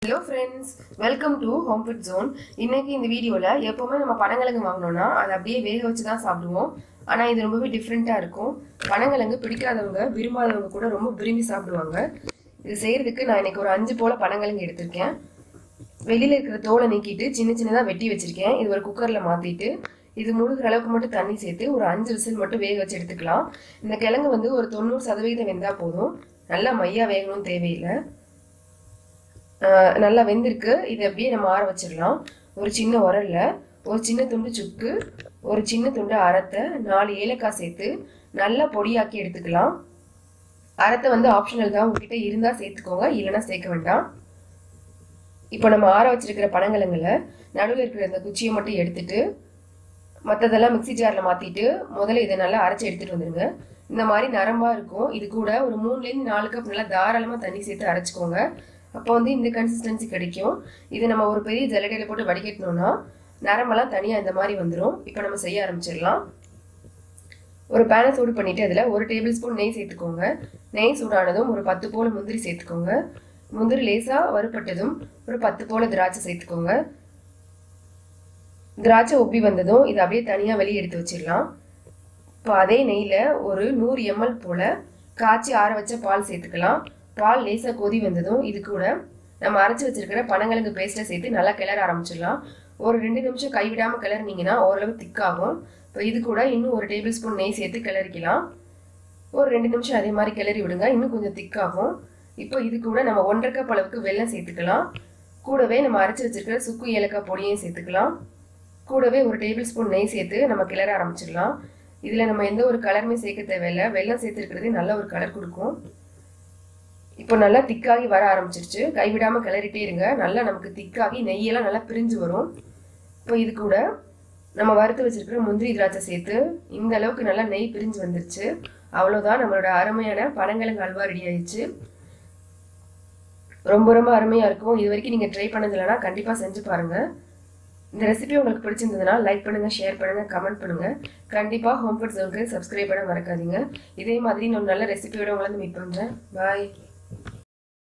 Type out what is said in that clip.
Hello friends, welcome to Home Food Zone. இன்னைக்கு இந்த வீடியோல எப்பவுமே நம்ம பனங்கிழங்கு வாங்குனோம்னா அதை அப்படியே வேக வச்சு தான் சாப்பிடுவோம். ஆனா இது ரொம்பவே டிஃபரெண்டா இருக்கும். பனங்கிழங்கு பிடிக்காதவங்க, விரும்பாதவங்க கூட ரொம்ப விரும்பி சாப்பிடுவாங்க. இது செய்யறதுக்கு நான் இன்னைக்கு ஒரு 5 போல பனங்கிழங்கு எடுத்திருக்கேன். வெளியில இருக்கிற தோலை நீக்கிட்டு சின்ன சின்னதா வெட்டி வச்சிருக்கேன். இது ஒரு குக்கர்ல மாத்திட்டு இது முழுகிற அளவுக்கு மட்டும் தண்ணி சேர்த்து ஒரு 5 விசில் மட்டும் வேக வச்சு எடுத்துக்கலாம். இந்த கிழங்கு வந்து ஒரு 90% வெந்தா போதும். நல்லா மையா வேகணும்னு தேவையில்லை. நல்லா வெந்திருக்கு. இதை அப்படியே நம்ம ஆற வச்சிடலாம். ஒரு சின்ன உரல்ல ஒரு சின்ன துண்டு சுக்கு, ஒரு சின்ன துண்டு அரத்தை, 4 ஏலக்காய் சேர்த்து நல்லா பொடியாக்கி எடுத்துக்கலாம். அரத்தை வந்து ஆப்ஷனல் தான், உங்ககிட்ட இருந்தா சேர்த்துக்கோங்க, இல்லைன்னா சேர்க்க வேண்டாம். இப்போ நம்ம ஆற வச்சிருக்கிற பனங்கிழங்குல நடுவில் இருக்கிற இந்த குச்சியை மட்டும் எடுத்துட்டு மற்றதெல்லாம் மிக்சி ஜாரில் மாற்றிட்டு முதல்ல இதை நல்லா அரைச்சி எடுத்துகிட்டு வந்துடுங்க. இந்த மாதிரி நரம்பாக இருக்கும். இது கூட ஒரு 3லேருந்து 4 கப் நல்லா தாராளமாக தண்ணி சேர்த்து அரைச்சிக்கோங்க. அப்போ வந்து இந்த கன்சிஸ்டன்சி கிடைக்கும். இது நம்ம ஒரு பெரிய ஜல்லடையில் போட்டு வடிகட்டினோம்னா நரம்பெல்லாம் தனியாக இந்த மாதிரி வந்துடும். இப்போ நம்ம செய்ய ஆரம்பிச்சிடலாம். ஒரு பேனை சூடு பண்ணிவிட்டு அதில் 1 டேபிள் ஸ்பூன் நெய் சேர்த்துக்கோங்க. நெய் சூடானதும் ஒரு 10 போல முந்திரி சேர்த்துக்கோங்க. முந்திரி லேசாக வறுப்பட்டதும் ஒரு 10 போல திராட்சை சேர்த்துக்கோங்க. திராட்சை உப்பி வந்ததும் இதை அப்படியே தனியாக வெளியே எடுத்து வச்சிடலாம். இப்போ அதே நெய்யில் ஒரு 100 ml போல காய்ச்சி ஆற வச்ச பால் சேர்த்துக்கலாம். பால் லேசாக கொதி வந்ததும் இது கூட நம்ம அரைச்சி வச்சிருக்கிற பனங்கிழங்கு பேஸ்ட்டை சேர்த்து நல்லா கிளற ஆரம்பிச்சிடலாம். ஒரு 2 நிமிஷம் கைவிடாமல் கிளறினீங்கன்னா ஓரளவு திக்காகும். இப்போ இது கூட இன்னும் 1 டேபிள் ஸ்பூன் நெய் சேர்த்து கிளறிக்கலாம். ஒரு 2 நிமிஷம் அதே மாதிரி கிளறி விடுங்க, இன்னும் கொஞ்சம் திக்காகும். இப்போ இது கூட நம்ம 1½ கப் அளவுக்கு வெல்லம் சேர்த்துக்கலாம். கூடவே நம்ம அரைச்சி வச்சிருக்கிற சுக்கு ஏலக்காய் பொடியையும் சேர்த்துக்கலாம். கூடவே 1 டேபிள் ஸ்பூன் நெய் சேர்த்து நம்ம கிளற ஆரம்பிச்சிடலாம். இதில் நம்ம எந்த ஒரு கலருமே சேர்க்க தேவையில்லை. வெல்லம் சேர்த்துருக்கிறது நல்ல ஒரு கலர் கொடுக்கும். இப்போ நல்லா திக்காகி வர ஆரம்பிச்சிருச்சு. கைவிடாமல் கிளறிட்டே இருங்க. நல்லா நமக்கு திக்காகி நெய்யெல்லாம் நல்லா பிரிஞ்சு வரும். இப்போ இது கூட நம்ம வறுத்து வச்சிருக்கிற முந்திரி திராட்சை சேர்த்து இந்த அளவுக்கு நல்லா நெய் பிரிஞ்சு வந்துருச்சு. அவ்வளோதான், நம்மளோட அருமையான பனங்கிழங்கு அல்வா ரெடி ஆயிடுச்சு. ரொம்ப ரொம்ப அருமையாக இருக்கும். இது வரைக்கும் நீங்கள் ட்ரை பண்ணது இல்லைன்னா கண்டிப்பாக செஞ்சு பாருங்கள். இந்த ரெசிபி உங்களுக்கு பிடிச்சிருந்ததுன்னா லைக் பண்ணுங்கள், ஷேர் பண்ணுங்கள், கமெண்ட் பண்ணுங்கள். கண்டிப்பாக ஹோம் ஃபுட் ஜோனுக்கு சப்ஸ்கிரைப் பண்ண மறக்காதீங்க. இதே மாதிரி நான் நல்ல ரெசிபியோட உங்களை மீட் பண்ணுறேன். பாய்.